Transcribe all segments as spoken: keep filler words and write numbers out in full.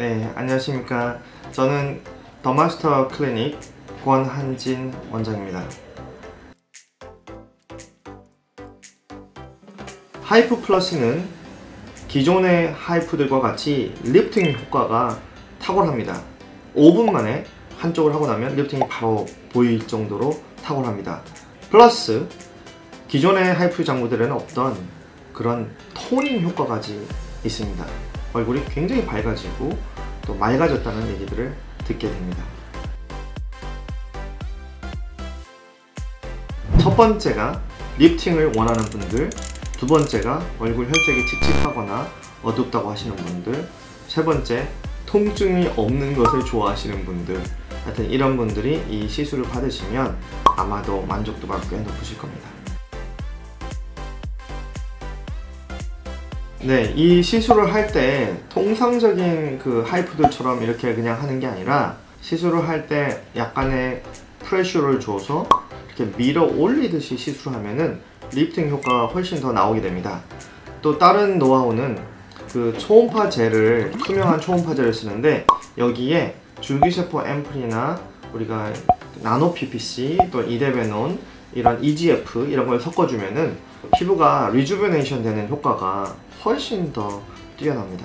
네, 안녕하십니까. 저는 더마스터 클리닉 권한진 원장입니다. 하이프 플러스는 기존의 하이프들과 같이 리프팅 효과가 탁월합니다. 오 분 만에 한쪽을 하고 나면 리프팅이 바로 보일 정도로 탁월합니다. 플러스 기존의 하이프 장구들에는 없던 그런 토닝 효과까지 있습니다. 얼굴이 굉장히 밝아지고 또 맑아졌다는 얘기들을 듣게 됩니다. 첫 번째가 리프팅을 원하는 분들, 두 번째가 얼굴 혈색이 칙칙하거나 어둡다고 하시는 분들, 세 번째 통증이 없는 것을 좋아하시는 분들, 하여튼 이런 분들이 이 시술을 받으시면 아마도 만족도가 꽤 높으실 겁니다. 네, 이 시술을 할 때 통상적인 그 하이프들처럼 이렇게 그냥 하는 게 아니라 시술을 할 때 약간의 프레셔를 줘서 이렇게 밀어 올리듯이 시술을 하면은 리프팅 효과가 훨씬 더 나오게 됩니다. 또 다른 노하우는 그 초음파 젤을, 투명한 초음파 젤을 쓰는데 여기에 줄기세포 앰플이나 우리가 나노 피피씨, 또 이데베논, 이런 이지에프 이런 걸 섞어주면은 피부가 리주베네이션 되는 효과가 훨씬 더 뛰어납니다.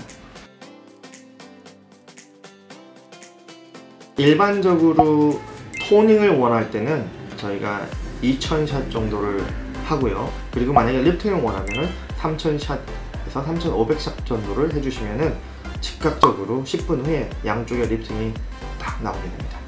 일반적으로 토닝을 원할 때는 저희가 이천 샷 정도를 하고요. 그리고 만약에 리프팅을 원하면 삼천 샷에서 삼천오백 샷 정도를 해주시면은 즉각적으로 십 분 후에 양쪽의 리프팅이 딱 나오게 됩니다.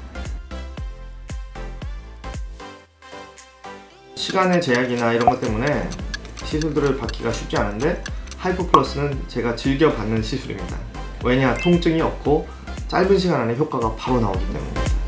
시간의 제약이나 이런 것 때문에 시술들을 받기가 쉽지 않은데 하이프 플러스는 제가 즐겨 받는 시술입니다. 왜냐? 통증이 없고 짧은 시간 안에 효과가 바로 나오기 때문입니다.